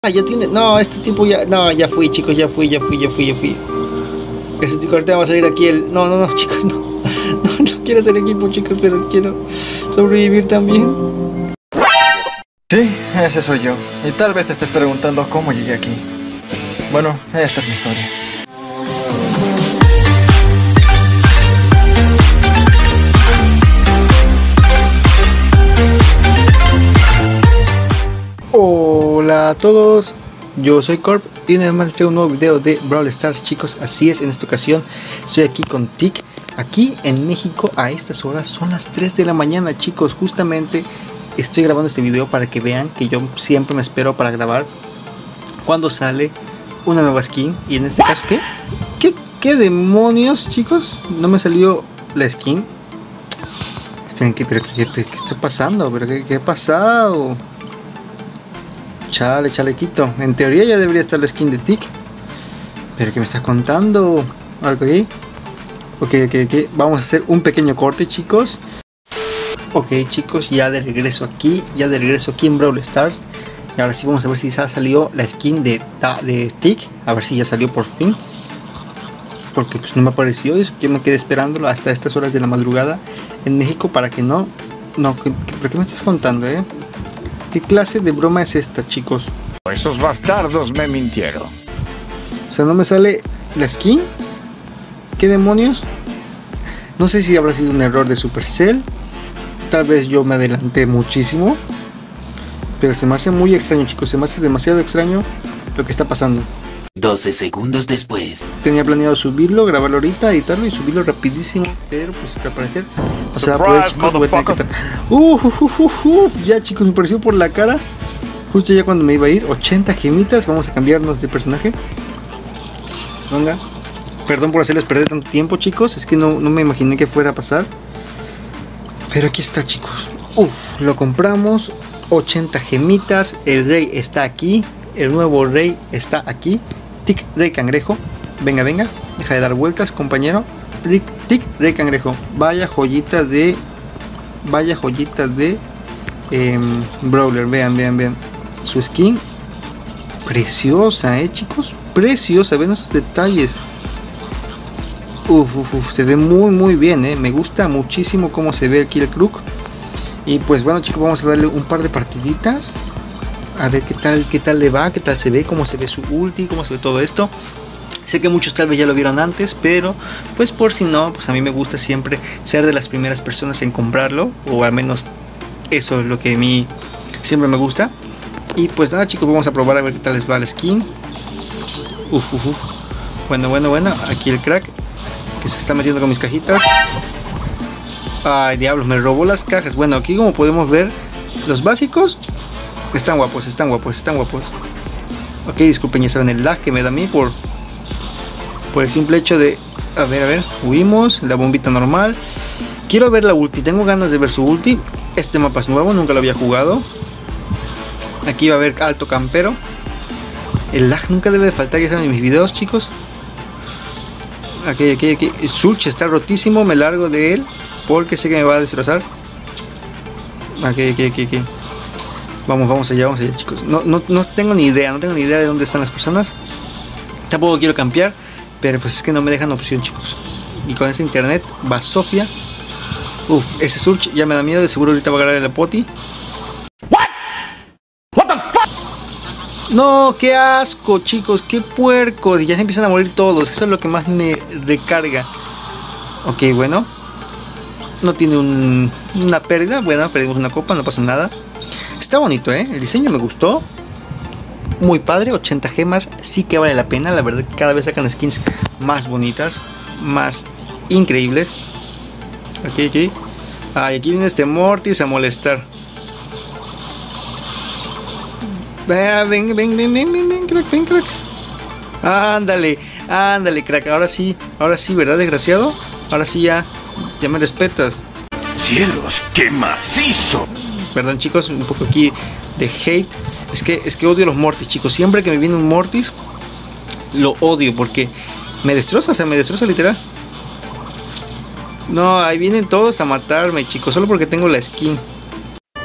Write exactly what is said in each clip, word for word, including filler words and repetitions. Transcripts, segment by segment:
Ah, ya tiene... No, este tipo ya... No, ya fui, chicos, ya fui, ya fui, ya fui, ya fui. Ese tipo ahorita va a salir aquí el... No, no, no, chicos, no. No, no quiero hacer equipo, chicos, pero quiero sobrevivir también. Sí, ese soy yo. Y tal vez te estés preguntando cómo llegué aquí. Bueno, esta es mi historia. Hola a todos, yo soy Corp y una vez más les traigo un nuevo video de Brawl Stars, chicos. Así es, en esta ocasión estoy aquí con Tic. Aquí en México a estas horas son las tres de la mañana, chicos. Justamente estoy grabando este video para que vean que yo siempre me espero para grabar cuando sale una nueva skin. Y en este caso, ¿qué? ¿Qué, qué demonios, chicos? No me salió la skin. Esperen, ¿qué, pero, qué, qué, qué está pasando? ¿Pero qué, qué ha pasado? Chale, chalequito. En teoría ya debería estar la skin de Tic. Pero ¿qué me está contando? ¿Algo ahí? Ok, ok, ok. Vamos a hacer un pequeño corte, chicos. Ok, chicos, ya de regreso aquí. Ya de regreso aquí en Brawl Stars. Y ahora sí vamos a ver si ya salió la skin de, de Tic. A ver si ya salió por fin. Porque pues no me apareció eso. Yo me quedé esperándolo hasta estas horas de la madrugada en México para que no... No, ¿qué, qué, qué me estás contando, eh? ¿Qué clase de broma es esta, chicos? Esos bastardos me mintieron. O sea, no me sale la skin. ¿Qué demonios? No sé si habrá sido un error de Supercell. Tal vez yo me adelanté muchísimo. Pero se me hace muy extraño, chicos. Se me hace demasiado extraño lo que está pasando. doce segundos después. Tenía planeado subirlo, grabarlo ahorita, editarlo y subirlo rapidísimo. Pero pues al parecer... O sea, pues chicos, voy a tener que quitar... Uf, uf, uf, uf, uf. Ya, chicos, me pareció por la cara. Justo ya cuando me iba a ir. ochenta gemitas. Vamos a cambiarnos de personaje. Venga. Perdón por hacerles perder tanto tiempo, chicos. Es que no, no me imaginé que fuera a pasar. Pero aquí está, chicos. Uf, lo compramos. ochenta gemitas. El rey está aquí. El nuevo rey está aquí. Tic, rey cangrejo. Venga, venga. Deja de dar vueltas, compañero. Rick, Tic, rey cangrejo. Vaya joyita de... Vaya joyita de... Eh, Brawler. Vean, vean, vean. Su skin. Preciosa, eh, chicos. Preciosa. Ven esos detalles. Uf, uf, uf, se ve muy muy bien, eh. Me gusta muchísimo cómo se ve aquí el Crook. Y pues bueno, chicos, vamos a darle un par de partiditas. A ver qué tal, qué tal le va, qué tal se ve, cómo se ve su ulti, cómo se ve todo esto. Sé que muchos tal vez ya lo vieron antes, pero pues por si no, pues a mí me gusta siempre ser de las primeras personas en comprarlo. O al menos eso es lo que a mí siempre me gusta. Y pues nada, chicos, vamos a probar a ver qué tal les va la skin. Uf, uf, uf. Bueno, bueno, bueno, aquí el crack que se está metiendo con mis cajitas. Ay, diablos, me robó las cajas. Bueno, aquí como podemos ver, los básicos están guapos, están guapos, están guapos. Ok, disculpen, ya saben el lag que me da a mí por, por el simple hecho de... A ver, a ver, huimos, la bombita normal. Quiero ver la ulti, tengo ganas de ver su ulti. Este mapa es nuevo, nunca lo había jugado. Aquí va a haber alto campero. El lag nunca debe de faltar, ya saben, en mis videos, chicos. Aquí, aquí, aquí. Sulch está rotísimo. Me largo de él porque sé que me va a destrozar. Aquí, aquí, aquí, aquí. Vamos, vamos allá, vamos allá, chicos. No, no, no tengo ni idea. No tengo ni idea de dónde están las personas. Tampoco quiero campear. Pero pues es que no me dejan opción, chicos. Y con ese internet va Sofía. Uf, ese Sulch ya me da miedo. De seguro ahorita va a agarrar el poti. No, qué asco, chicos, qué puercos. Y ya se empiezan a morir todos. Eso es lo que más me recarga. Ok, bueno. No tiene un, una pérdida. Bueno, perdimos una copa, no pasa nada. Está bonito, ¿eh? El diseño me gustó. Muy padre, ochenta gemas. Sí que vale la pena. La verdad que cada vez sacan skins más bonitas, más increíbles. Ok, ok. Ay, aquí viene este Mortis a molestar. Ven, ven, ven, ven, ven, ven, ven, crack, ven, crack. Ándale, ándale, crack. Ahora sí, ahora sí, ¿verdad, desgraciado? Ahora sí ya, ya me respetas. ¡Cielos, qué macizo! Perdón, chicos, un poco aquí de hate. Es que, es que odio los Mortis, chicos. Siempre que me viene un Mortis, lo odio porque me destroza, o sea, me destroza literal. No, ahí vienen todos a matarme, chicos, solo porque tengo la skin.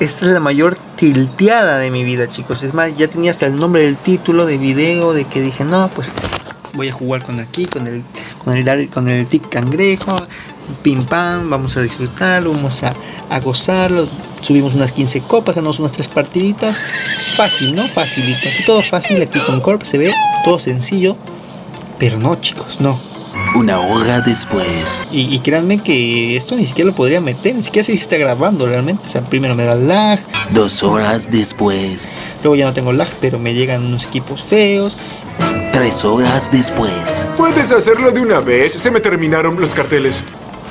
esta es la mayor tilteada de mi vida, chicos. Es más, ya tenía hasta el nombre del título de video, de que dije, no, pues voy a jugar con aquí, con el con el, con el tic cangrejo, pim pam, vamos a disfrutarlo, vamos a, a gozarlo. Subimos unas quince copas, ganamos unas tres partiditas. Fácil, ¿no? Facilito. Aquí todo fácil, aquí con Corp se ve todo sencillo. Pero no, chicos, no. Una hora después. Y, y créanme que esto ni siquiera lo podría meter, ni siquiera sé si está grabando realmente. O sea, primero me da lag. Dos horas después. Luego ya no tengo lag, pero me llegan unos equipos feos. Tres horas después. ¿Puedes hacerlo de una vez? Se me terminaron los carteles.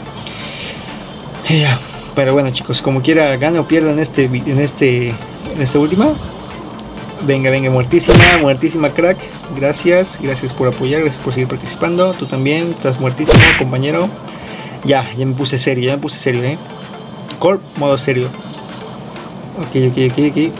Ya. Pero bueno, chicos, como quiera, gane o pierda en este, en este, en esta última. Venga, venga, muertísima, muertísima, crack. Gracias, gracias por apoyar, gracias por seguir participando. Tú también, estás muertísimo, compañero. Ya, ya me puse serio, ya me puse serio, eh. Corp, modo serio. Ok, ok, ok, ok.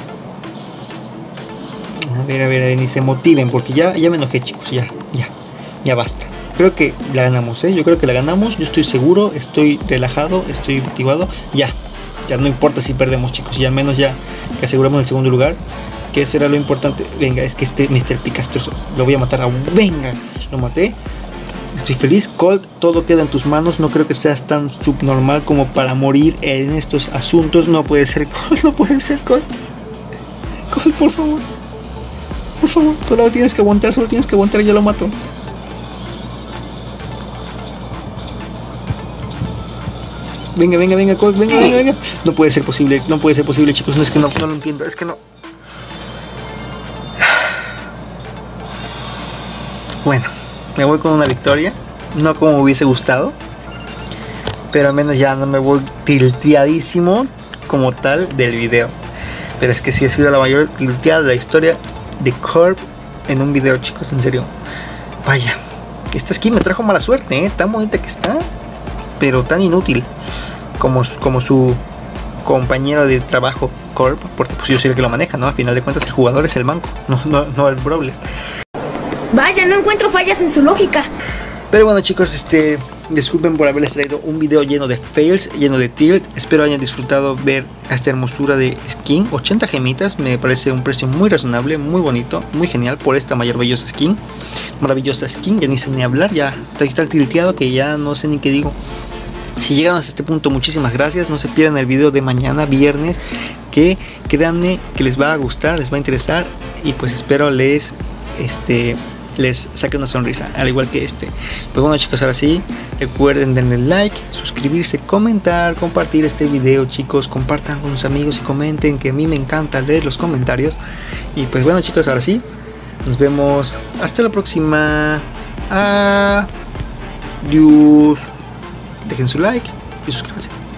A ver, a ver, ni se motiven, porque ya, ya me enojé, chicos, ya, ya, ya basta. Creo que la ganamos, ¿eh? Yo creo que la ganamos, yo estoy seguro, estoy relajado, estoy motivado. Ya, ya no importa si perdemos, chicos, y al menos ya que aseguramos el segundo lugar, que eso era lo importante. Venga, es que este mister Picastroso lo voy a matar aún. Venga, lo maté. Estoy feliz. Colt, todo queda en tus manos. No creo que seas tan subnormal como para morir en estos asuntos. No puede ser, Colt, no puede ser, Colt. Colt, por favor. Por favor, solo tienes que aguantar, solo tienes que aguantar y yo lo mato. Venga, venga, venga, Colt, venga, venga, venga. No puede ser posible, no puede ser posible, chicos. No, es que no, no lo entiendo, es que no. Bueno, me voy con una victoria. No como me hubiese gustado, pero al menos ya no me voy tilteadísimo como tal del video. Pero es que sí ha sido la mayor tilteada de la historia de Corp en un video, chicos, en serio. Vaya, esta skin me trajo mala suerte, ¿eh? Tan bonita que está, pero tan inútil como, como su compañero de trabajo Corp, porque pues yo soy el que lo maneja, ¿no? A final de cuentas el jugador es el manco, no, no, no el brawler. Vaya, no encuentro fallas en su lógica. Pero bueno, chicos, este, disculpen por haberles traído un video lleno de fails, lleno de tilt. Espero hayan disfrutado ver esta hermosura de skin. ochenta gemitas, me parece un precio muy razonable, muy bonito, muy genial por esta maravillosa skin. Maravillosa skin, ya ni sé ni hablar, ya está tan tilteado que ya no sé ni qué digo. Si llegaron hasta este punto, muchísimas gracias. No se pierdan el video de mañana, viernes, que créanme que les va a gustar, les va a interesar. Y pues espero les, este... les saque una sonrisa, al igual que este. Pues bueno, chicos, ahora sí, recuerden darle like, suscribirse, comentar, compartir este video, chicos. Compartan con sus amigos y comenten, que a mí me encanta leer los comentarios. Y pues bueno, chicos, ahora sí, nos vemos hasta la próxima. Adiós. Dejen su like y suscríbanse.